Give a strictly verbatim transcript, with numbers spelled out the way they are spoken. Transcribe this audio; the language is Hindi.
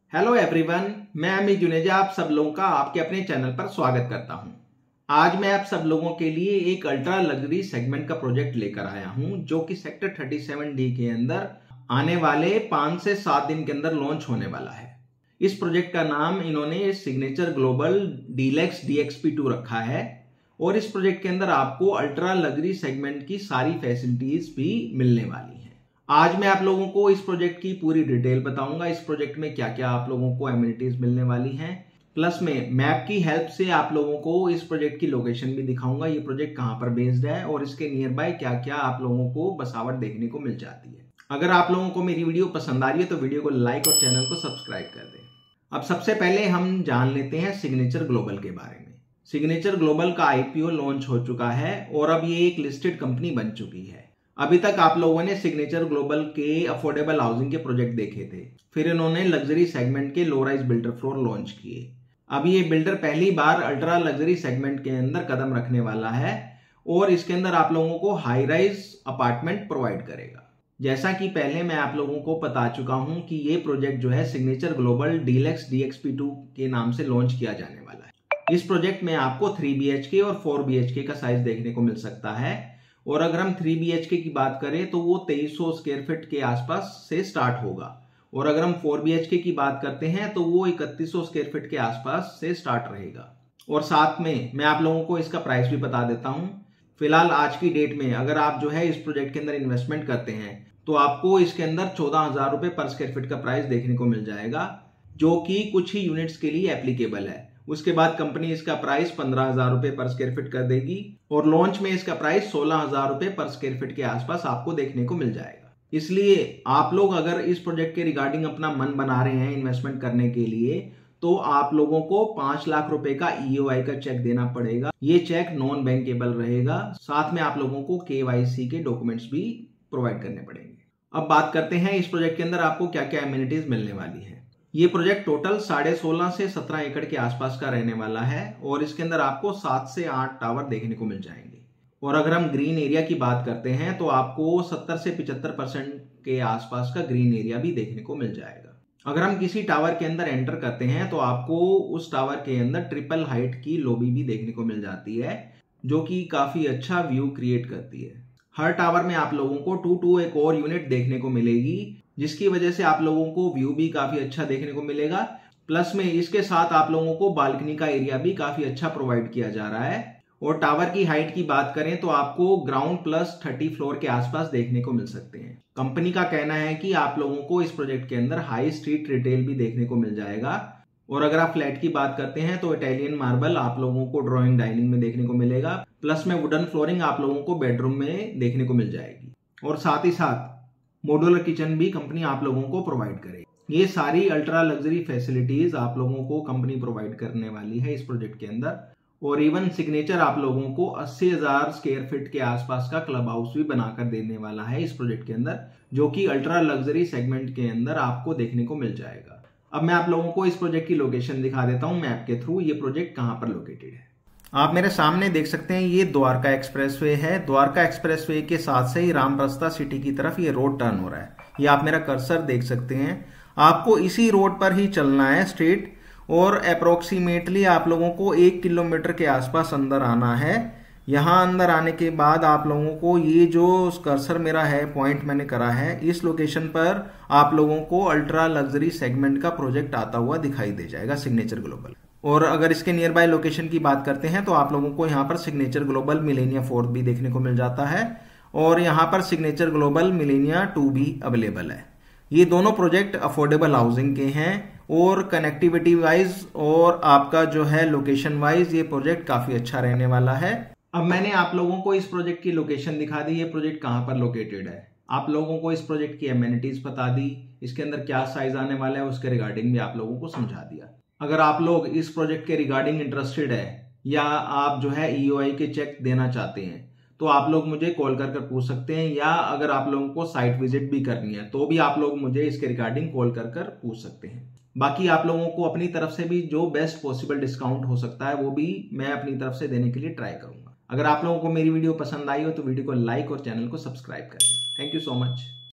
हेलो एवरीवन, मैं अमित जुनेजा आप सब लोगों का आपके अपने चैनल पर स्वागत करता हूं। आज मैं आप सब लोगों के लिए एक अल्ट्रा लग्जरी सेगमेंट का प्रोजेक्ट लेकर आया हूं, जो कि सेक्टर सैंतीस डी के अंदर आने वाले पांच से सात दिन के अंदर लॉन्च होने वाला है। इस प्रोजेक्ट का नाम इन्होंने signature global deluxe D X P two रखा है और इस प्रोजेक्ट के अंदर आपको अल्ट्रा लग्जरी सेगमेंट की सारी फैसिलिटीज भी मिलने वाली है। आज मैं आप लोगों को इस प्रोजेक्ट की पूरी डिटेल बताऊंगा। इस प्रोजेक्ट में क्या क्या आप लोगों को एमिनिटीज मिलने वाली हैं, प्लस में मैप की हेल्प से आप लोगों को इस प्रोजेक्ट की लोकेशन भी दिखाऊंगा, ये प्रोजेक्ट कहां पर बेस्ड है और इसके नियर बाय क्या क्या आप लोगों को बसावट देखने को मिल जाती है। अगर आप लोगों को मेरी वीडियो पसंद आ रही है तो वीडियो को लाइक और चैनल को सब्सक्राइब कर दें। अब सबसे पहले हम जान लेते हैं सिग्नेचर ग्लोबल के बारे में। सिग्नेचर ग्लोबल का आईपीओ लॉन्च हो चुका है और अब ये एक लिस्टेड कंपनी बन चुकी है। अभी तक आप लोगों ने सिग्नेचर ग्लोबल के अफोर्डेबल हाउसिंग के प्रोजेक्ट देखे थे, फिर इन्होंने लग्जरी सेगमेंट के low rise builder floor launch किए। अब ये बिल्डर पहली बार अल्ट्रा लग्जरी सेगमेंट के अंदर कदम रखने वाला है और इसके अंदर आप लोगों को हाई राइज अपार्टमेंट प्रोवाइड करेगा। जैसा कि पहले मैं आप लोगों को बता चुका हूं कि ये प्रोजेक्ट जो है signature global deluxe D X P two के नाम से लॉन्च किया जाने वाला है। इस प्रोजेक्ट में आपको थ्री बी एच के और फोर बी एच के का साइज देखने को मिल सकता है और अगर हम थ्री बी एच के की बात करें तो वो तेईस सौ स्क्वायर फीट के आसपास से स्टार्ट होगा और अगर हम फोर बी एच के की बात करते हैं तो वो इकतीस सौ स्क्वायर फीट के आसपास से स्टार्ट रहेगा। और साथ में मैं आप लोगों को इसका प्राइस भी बता देता हूं। फिलहाल आज की डेट में अगर आप जो है इस प्रोजेक्ट के अंदर इन्वेस्टमेंट करते हैं तो आपको इसके अंदर चौदह हजार रुपए पर स्क्वायर फीट का प्राइस देखने को मिल जाएगा, जो कि कुछ ही यूनिट्स के लिए एप्लीकेबल है। उसके बाद कंपनी इसका प्राइस पंद्रह हजार रुपए पर स्क्वायर फीट कर देगी और लॉन्च में इसका प्राइस सोलह हजार रुपए पर स्क्वायर फीट के आसपास आपको देखने को मिल जाएगा। इसलिए आप लोग अगर इस प्रोजेक्ट के रिगार्डिंग अपना मन बना रहे हैं इन्वेस्टमेंट करने के लिए तो आप लोगों को पांच लाख रुपए का ई ओ आई का चेक देना पड़ेगा। ये चेक नॉन बैंकेबल रहेगा, साथ में आप लोगों को के वाई सी के डॉक्यूमेंट्स भी प्रोवाइड करने पड़ेंगे। अब बात करते हैं इस प्रोजेक्ट के अंदर आपको क्या क्या एमिनिटीज मिलने वाली है। ये प्रोजेक्ट टोटल साढ़े सोलह से सत्रह एकड़ के आसपास का रहने वाला है और इसके अंदर आपको सात से आठ टावर देखने को मिल जाएंगे। और अगर हम ग्रीन एरिया की बात करते हैं तो आपको सत्तर से पिछहत्तर परसेंट के आसपास का ग्रीन एरिया भी देखने को मिल जाएगा। अगर हम किसी टावर के अंदर एंटर करते हैं तो आपको उस टावर के अंदर ट्रिपल हाइट की लॉबी भी देखने को मिल जाती है, जो कि काफी अच्छा व्यू क्रिएट करती है। हर टावर में आप लोगों को टू टू एक और यूनिट देखने को मिलेगी, जिसकी वजह से आप लोगों को व्यू भी काफी अच्छा देखने को मिलेगा। प्लस में इसके साथ आप लोगों को बालकनी का एरिया भी काफी अच्छा प्रोवाइड किया जा रहा है। और टावर की हाइट की बात करें तो आपको ग्राउंड प्लस तीस फ्लोर के आसपास देखने को मिल सकते हैं। कंपनी का कहना है कि आप लोगों को इस प्रोजेक्ट के अंदर हाई स्ट्रीट रिटेल भी देखने को मिल जाएगा। और अगर आप फ्लैट की बात करते हैं तो इटालियन मार्बल आप लोगों को ड्राइंग डाइनिंग में देखने को मिलेगा, प्लस में वुडन फ्लोरिंग आप लोगों को बेडरूम में देखने को मिल जाएगी। और साथ ही साथ मॉड्यूलर किचन भी कंपनी आप लोगों को प्रोवाइड करेगी। ये सारी अल्ट्रा लग्जरी फैसिलिटीज आप लोगों को कंपनी प्रोवाइड करने वाली है इस प्रोजेक्ट के अंदर। और इवन सिग्नेचर आप लोगों को अस्सी हजार स्क्वायर फीट के आसपास का क्लब हाउस भी बनाकर देने वाला है इस प्रोजेक्ट के अंदर, जो कि अल्ट्रा लग्जरी सेगमेंट के अंदर आपको देखने को मिल जाएगा। अब मैं आप लोगों को इस प्रोजेक्ट की लोकेशन दिखा देता हूं मैप के थ्रू, ये प्रोजेक्ट कहां पर लोकेटेड है। आप मेरे सामने देख सकते हैं ये द्वारका एक्सप्रेसवे है। द्वारका एक्सप्रेसवे के साथ से ही रामरस्ता सिटी की तरफ ये रोड टर्न हो रहा है। ये आप मेरा कर्सर देख सकते हैं। आपको इसी रोड पर ही चलना है स्ट्रेट और अप्रोक्सीमेटली आप लोगों को एक किलोमीटर के आसपास अंदर आना है। यहाँ अंदर आने के बाद आप लोगों को ये जो कर्सर मेरा है पॉइंट मैंने करा है, इस लोकेशन पर आप लोगों को अल्ट्रा लग्जरी सेगमेंट का प्रोजेक्ट आता हुआ दिखाई दे जाएगा सिग्नेचर ग्लोबल। और अगर इसके नियर बाय लोकेशन की बात करते हैं तो आप लोगों को यहाँ पर सिग्नेचर ग्लोबल मिलेनिया फोर भी देखने को मिल जाता है और यहाँ पर सिग्नेचर ग्लोबल मिलेनिया टू भी अवेलेबल है। ये दोनों प्रोजेक्ट अफोर्डेबल हाउसिंग के हैं और कनेक्टिविटी वाइज और आपका जो है लोकेशन वाइज ये प्रोजेक्ट काफी अच्छा रहने वाला है। अब मैंने आप लोगों को इस प्रोजेक्ट की लोकेशन दिखा दी, ये प्रोजेक्ट कहाँ पर लोकेटेड है। आप लोगों को इस प्रोजेक्ट की एमिनिटीज बता दी, इसके अंदर क्या साइज आने वाला है उसके रिगार्डिंग भी आप लोगों को समझा दिया। अगर आप लोग इस प्रोजेक्ट के रिगार्डिंग इंटरेस्टेड है या आप जो है ई ओ आई के चेक देना चाहते हैं तो आप लोग मुझे कॉल कर कर पूछ सकते हैं, या अगर आप लोगों को साइट विजिट भी करनी है तो भी आप लोग मुझे इसके रिगार्डिंग कॉल कर कर पूछ सकते हैं। बाकी आप लोगों को अपनी तरफ से भी जो बेस्ट पॉसिबल डिस्काउंट हो सकता है वो भी मैं अपनी तरफ से देने के लिए ट्राई करूंगा। अगर आप लोगों को मेरी वीडियो पसंद आई हो तो वीडियो को लाइक और चैनल को सब्सक्राइब कर दें। Thank you so much.